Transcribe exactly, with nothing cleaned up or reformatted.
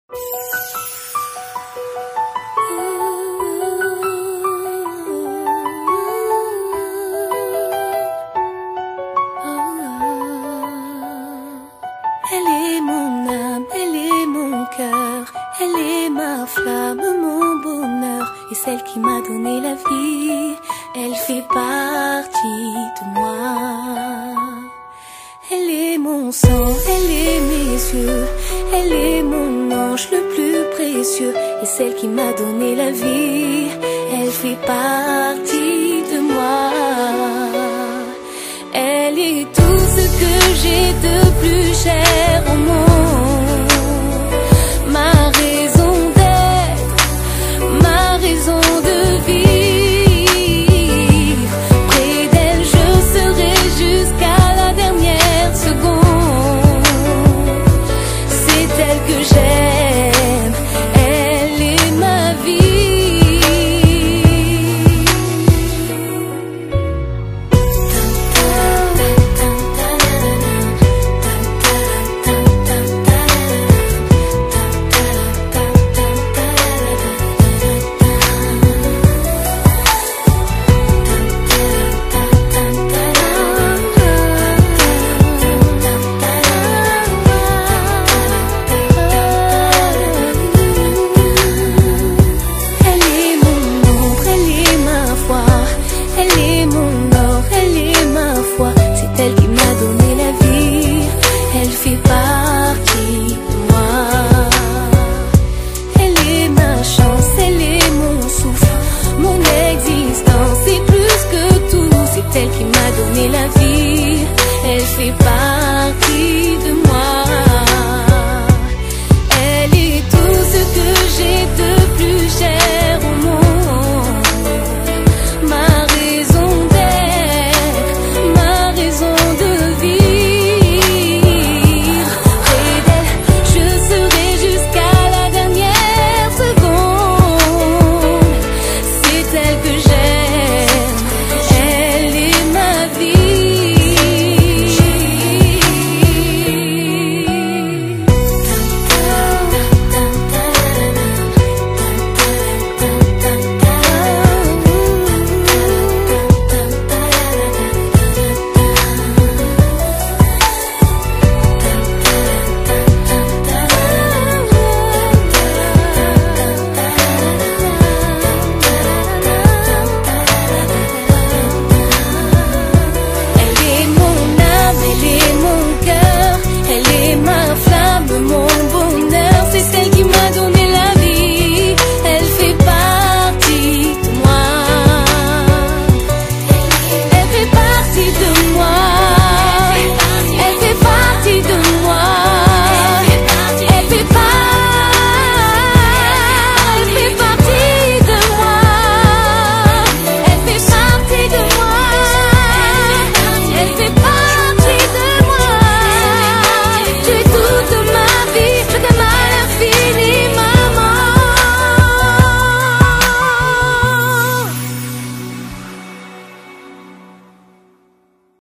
Elle est mon âme, elle est mon cœur, elle est ma flamme, mon bonheur, et celle qui m'a donné la vie, elle fait partie de moi. Elle est mon sang, elle est mes yeux, elle est mon ange le plus précieux, et celle qui m'a donné la vie, elle fait partie de moi. Elle est tout ce que j'ai de plus cher au monde, ma raison d'être, ma raison